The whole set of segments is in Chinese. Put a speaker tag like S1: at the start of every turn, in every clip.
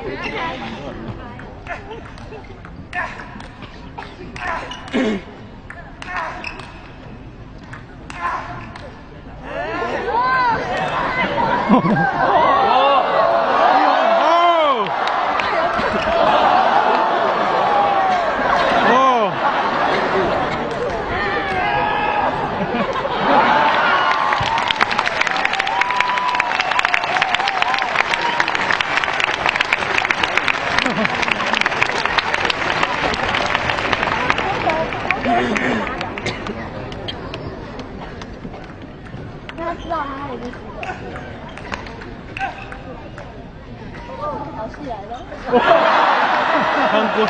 S1: 他知道他已经输了。好戏来了！
S2: 韩国，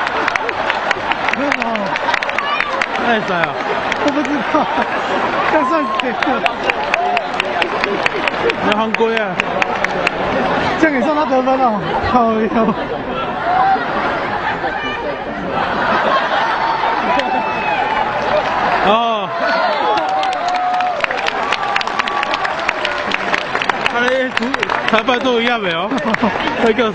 S2: 太帅了！
S3: 我不知道，要算谁的？
S2: 那韩国呀，
S3: 这样也算他得分了，好哟。
S2: 哦。裁判都一样没有？那个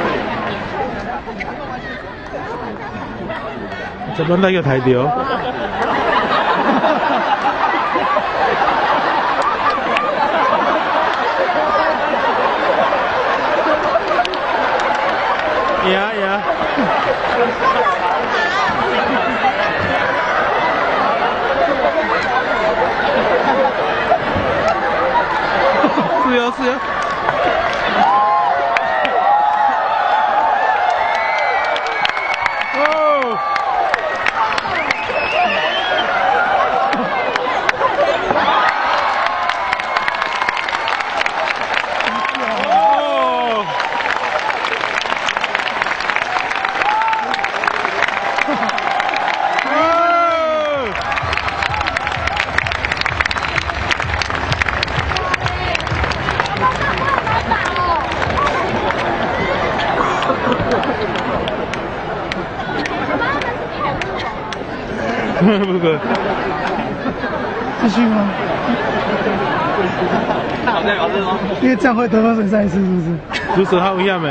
S2: 怎么那个台丢？呀呀！是哟是哟。不可，
S3: 继续吗？因为这样会得分水赛一次，是不是？
S2: 主持好一样没？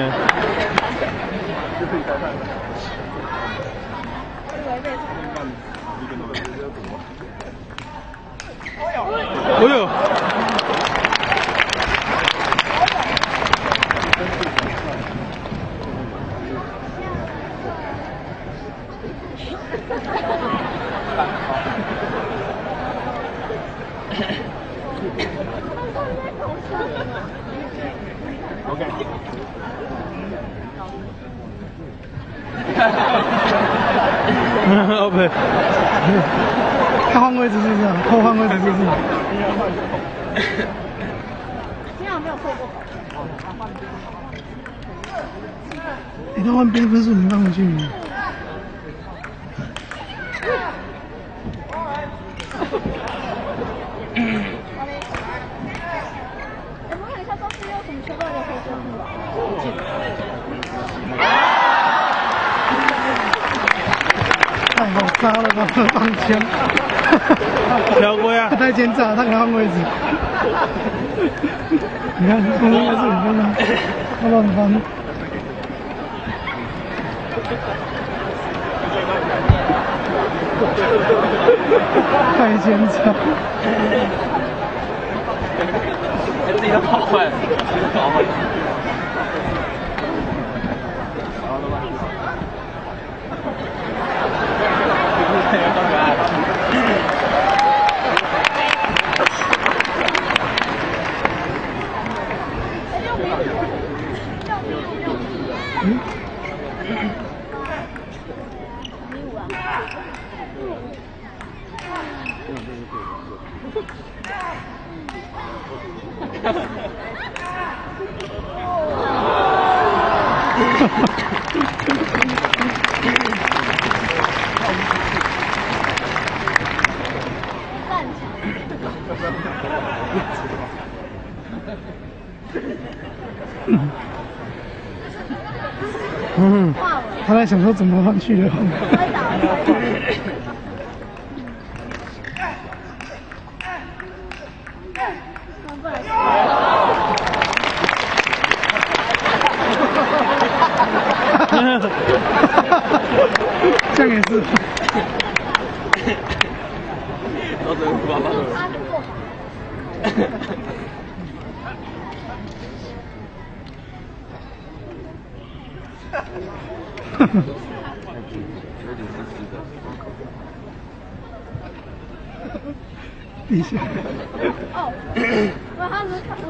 S2: 哎呦！OK，
S3: 他换位置是不是？后换位置是不是？
S1: 今天我没有错过。
S3: 你他换边分数，你放回去。太好杀了吧，放枪！
S2: 跳过呀！
S3: 他太奸诈，他给他换位置。你看，这应该是5分钟，他乱翻。太奸诈！
S4: 自己都跑坏了，
S3: 他在想说怎么换去的。 这样也是。
S4: 都是爸爸。
S3: 地下。
S1: 哦，我还没看，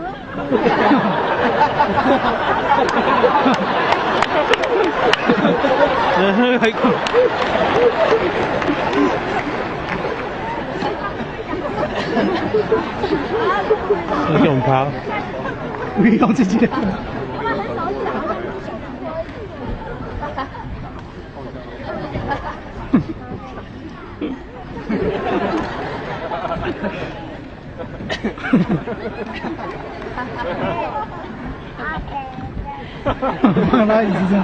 S2: 你用它？
S3: 不要自己的。
S1: 我们很少讲，
S3: 放他椅子上。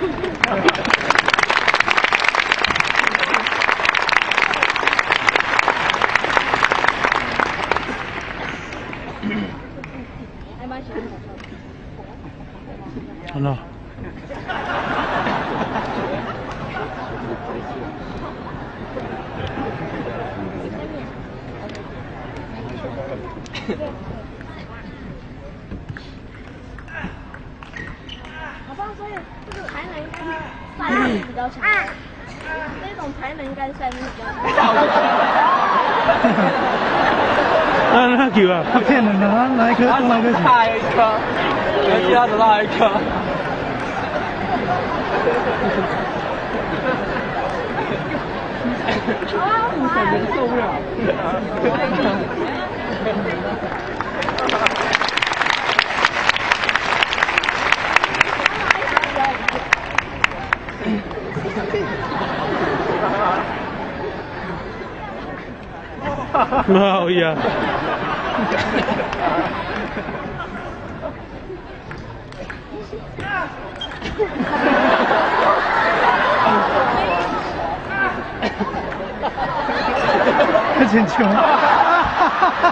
S1: 还蛮喜欢的。
S2: 看到。
S1: 好像所以这个才能应该赛力比较强，这种才能应该赛力比较强。
S2: 那球啊？
S3: 他骗人的，他拿一颗中那颗球。
S4: 差一颗，其他只落一颗。受不了。
S2: 好呀。
S3: 他捡球。